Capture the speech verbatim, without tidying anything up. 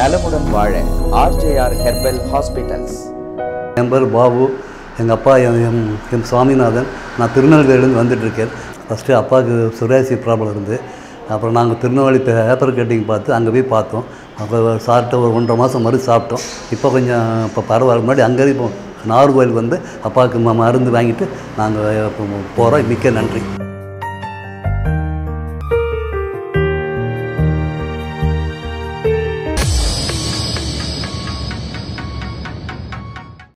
நலமுடன் வாழ RJR herbal hospitals. என் பேர் பாபு, எங்கள் அப்பா எம் எம் சுவாமிநாதன். நான் திருநெல்வேலியிலேருந்து வந்துட்டுருக்கேன். ஃபஸ்ட்டு அப்பாவுக்கு சுரேசி ப்ராப்ளம் இருந்து, அப்புறம் நாங்கள் திருநெல்வேலி பேப்பர் கட்டிங் பார்த்து அங்கே போய் பார்த்தோம். அப்போ சாப்பிட்டு ஒரு ஒன்றரை மாதம் மருந்து சாப்பிட்டோம். இப்போ கொஞ்சம் இப்போ பரவாயில்ல. முன்னாடி அங்கே இப்போ நாகர்கோவில் வந்து அப்பாவுக்கு மருந்து வாங்கிட்டு நாங்கள் இப்போ போகிறோம். மிக்க நன்றி.